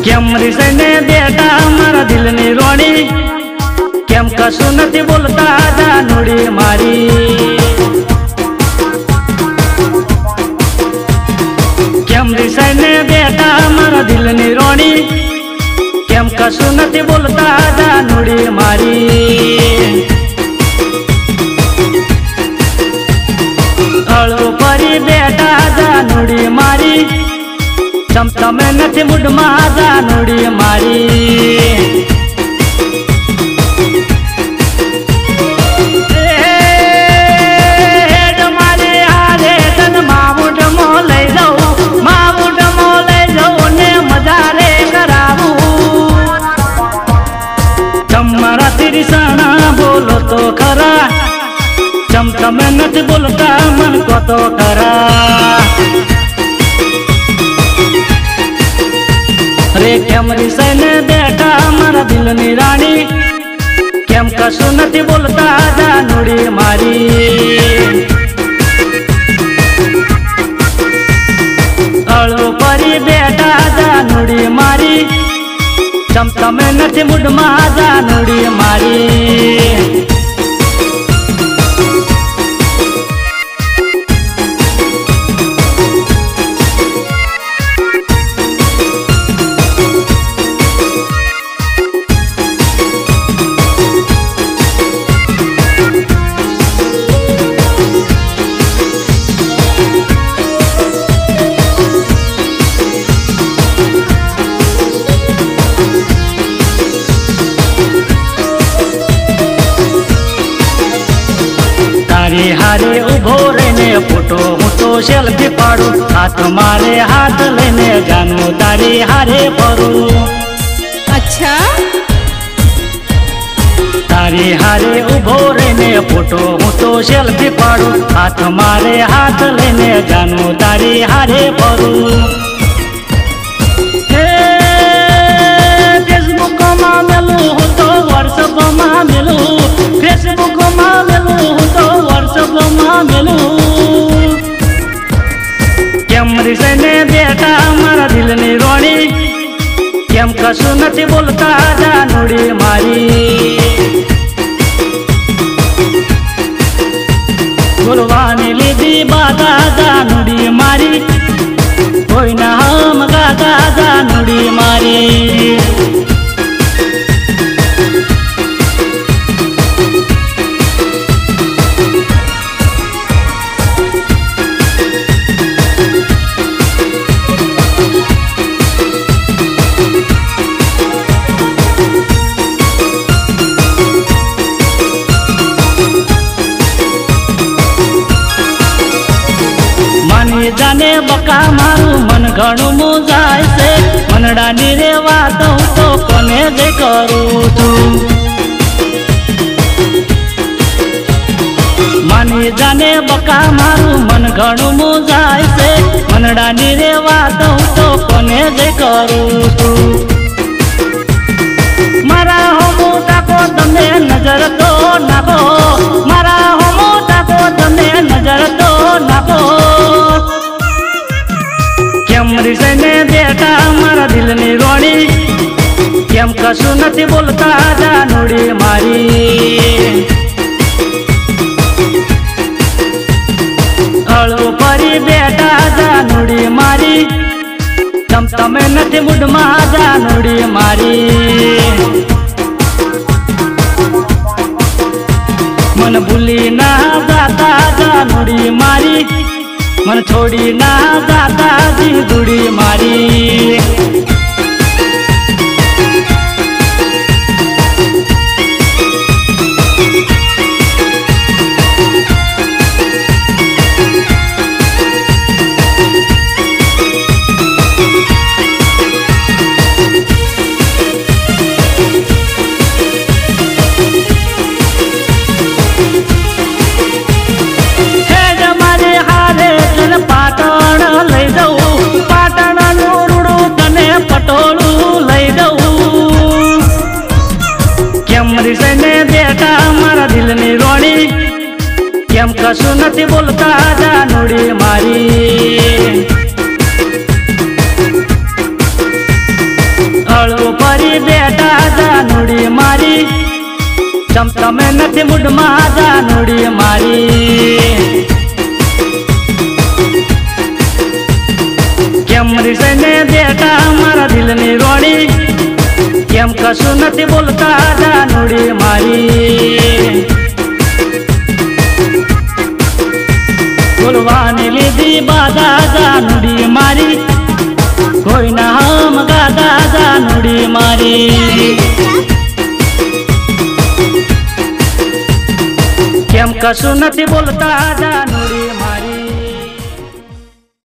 केम रिसने बेटा मारा दिल नी रोणी केम कशु नथी बोलता जानूड़ी मारी केम रिसने बेटा मारा दिल नी रोणी केम कशु नथी बोलता जानूड़ी मारी अळू परी बेटा जानूड़ी मारी चमचमे नथी मुडमा जानूड़ी मारी बोलो तो खरा चमचमे नथी बोलता मन को तो खरा रे केम रिसने बेटा मारा दिल नी राणी केम कशु नथी बोलता जानूड़ी मारी अळू परी बेटा जानूड़ी मारी चमचमे नथी मुडमा जानूड़ी मारी हारे उभो रहने फोटो हूँ तो सेल्फी पाड़ू हाथ मारे हाथ लेने जानू तारी हारे परू अच्छा तारी हारे उभो रहने फोटो हूँ तो सेल्फी पाड़ू हाथ मारे हाथ लेने जानू तारी हारे परू फेसबुक में मिलू हूँ तो व्हाट्सएप में मिलू फेसबुक में मिलू हूँ तो व्हाट्सएप में मिलू केम रिसने बेटा मारा दिल नी रोणी केम कशु नथी बोलता जानूड़ी मारी गुरवानी लीधी बाधा जानूड़ी मारी कोई ना हम गाता जानूड़ी मारी जाने बका मारू मन घणु मुजाय से मनडा नी रे वातो तो कोने जे करू तू मानी जाने बका मारू मन घणु मुजाय से मनडा नी रे वातो तो कोने जे करू तू मारा हो मोटा को तमे नजर तो नाखो मारा हो मोटा को तमे नजर तो नाखो केम रिसने बेटा मारा दिल नी रोणी केम कशु नथी बोलता जानूड़ी मारी अळू परी बेटा जानूड़ी मारी चमचमे नथी मुडमा जानूड़ी मारी मन भूली ना जाता जानूड़ी मारी मन छोड़ी ना जाता जिंदड़ी मारी रिसने बेटा मारा दिल नी रोणी केम कशु नथी बोलता जानूड़ी मारी તમે નથી મૂડમાં જાનુડી મારી કેમ રીસને દેતા મારા દિલની રોડી કેમ કશું નથી બોલતા જાનુડી મારી બોલવાની લીધી બાધા જાનુડી મારી કોઈના હમ ગાદા જાનુડી મારી કેમ કશું નથી બોલતા જાનુડી મારી